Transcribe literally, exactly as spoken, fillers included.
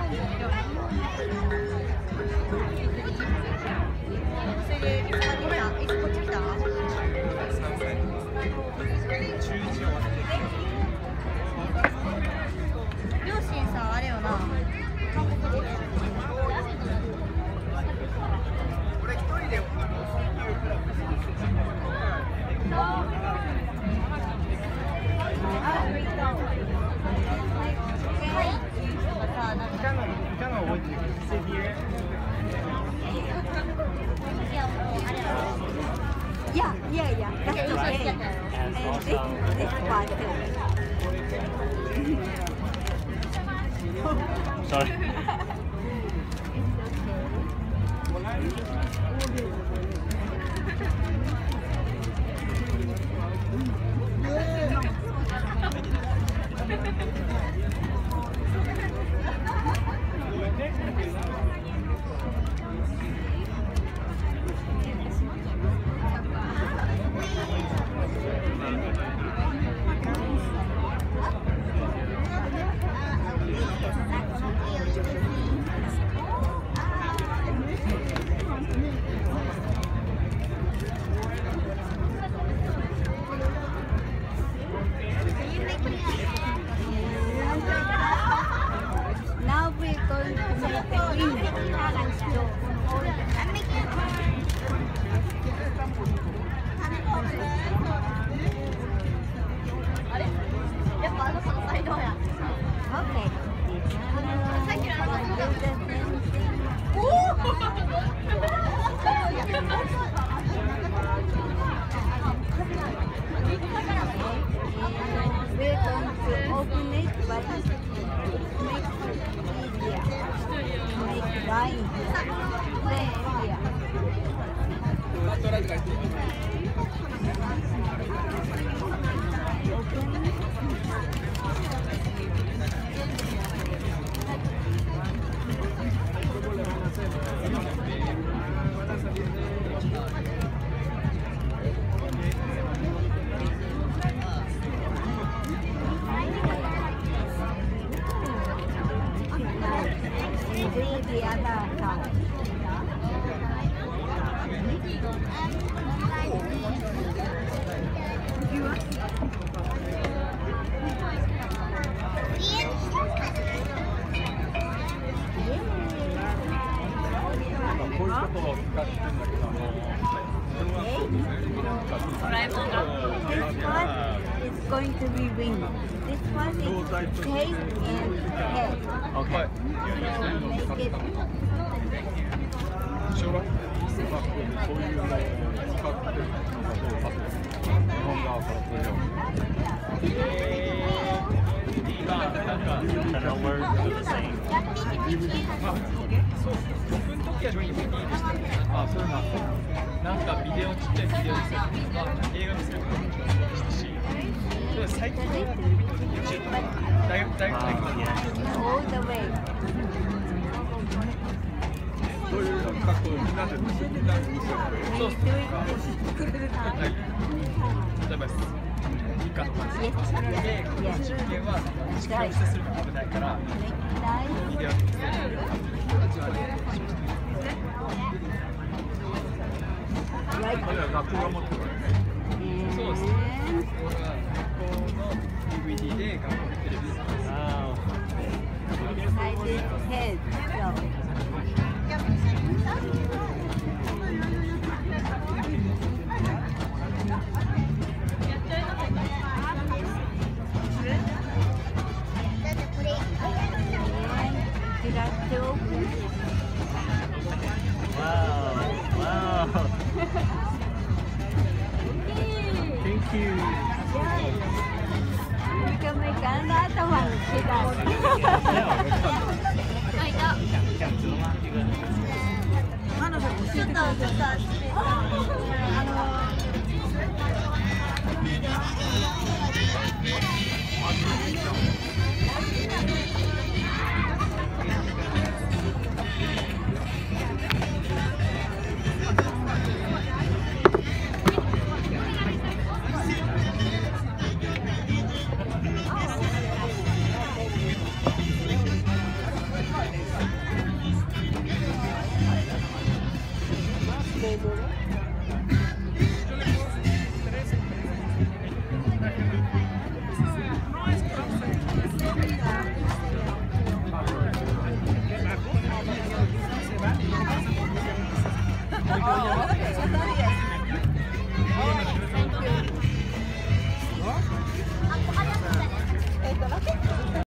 Yeah, yeah, yeah. That's okay. And this, this part too. Sorry. Now we're going to make the green. Okay. We're going to open it, but make it easier. Make line here. Do the other side. This one is going to be wing. This one is tail and head. Okay. Make it. 小学校そういうのを使って日本側からこれを。Channel words are the same. そう、僕の時は ディーブイディー でしたね。あ、そういうの。なんかビデオちっちゃいビデオですよ。まあ映画のセリフもしたし、最近は YouTube 大学大学大学 All the way. そういう格好みんなでみんなでそう。はい。例えば以下の感じで、中継は時間を接することないから、ビデオにしてる。これは学校が持ってる。そうです。これは学校の ディーブイディー で学校のテレビです。ああ。Thank you. We can make another one. Cute.